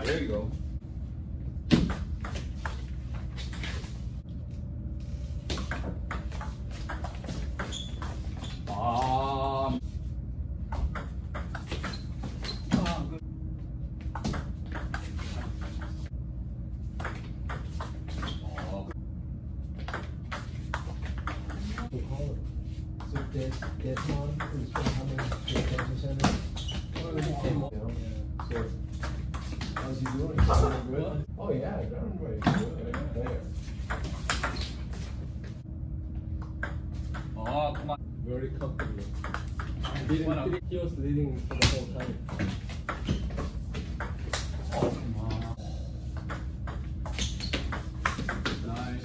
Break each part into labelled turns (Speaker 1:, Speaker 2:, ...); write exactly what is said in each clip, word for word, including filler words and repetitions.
Speaker 1: Ah, there you go. Ah. Ah, good. Oh, good.
Speaker 2: So there's there's one who's coming to the cancer center. Oh, he came up, you know. So how's he doing? Is he doing good? Oh yeah, I'm very good. There.
Speaker 1: Oh, come on.
Speaker 2: Very comfortable. He didn't he was leading for the whole time.
Speaker 1: Oh, come on. Nice.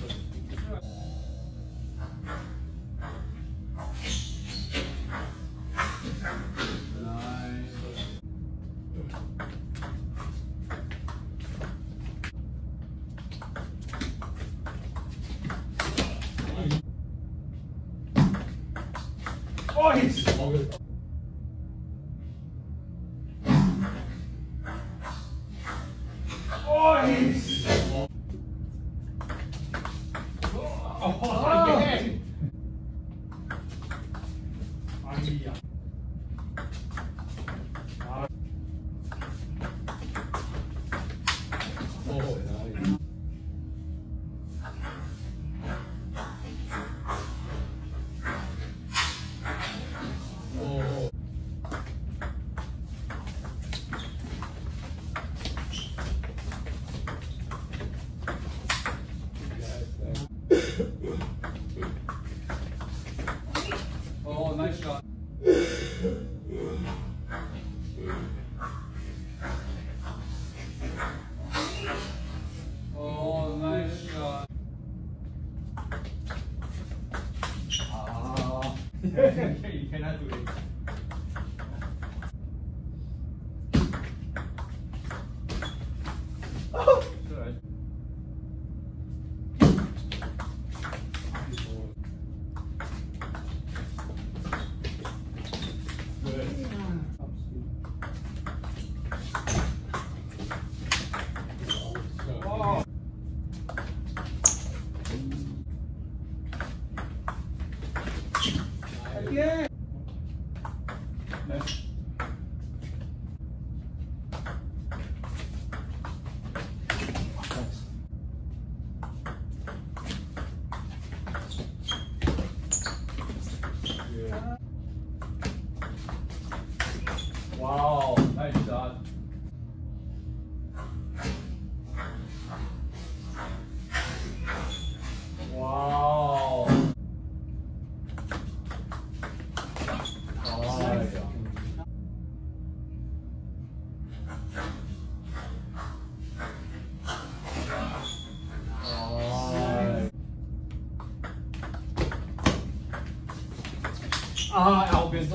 Speaker 1: Oh, he's oh, good. Oh, he's oh, oh, oh, yeah. Aia. Ah. Oh, nice. Oh. Oh, nice shot. Oh, nice shot. Ah. You cannot do it. Oh. Good. Oh. Again. Nice. Yeah. Wow, nice shot. Wow. Oh, yeah. Ah, Alvin.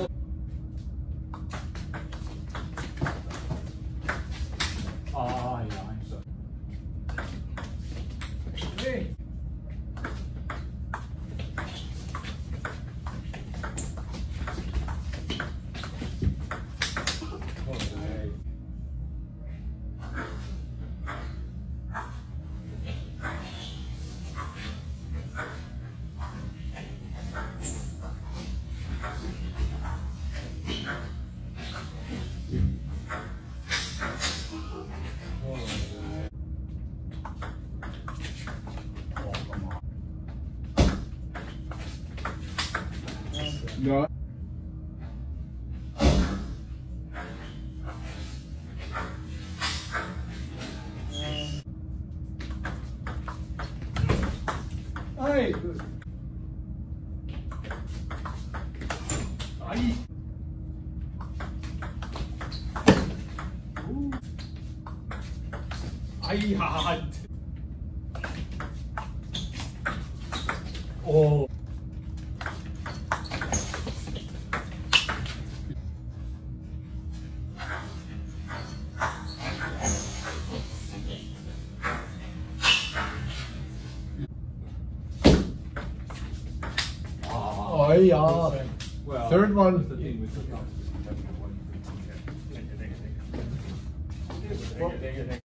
Speaker 1: Ah, yeah, I'm sorry. Hey. Oh, nice. No. Hey, good. Ay. Ooh. Ay, hard. Oh.
Speaker 2: Oh yeah.
Speaker 1: Well,
Speaker 2: Third one.
Speaker 1: the thing with the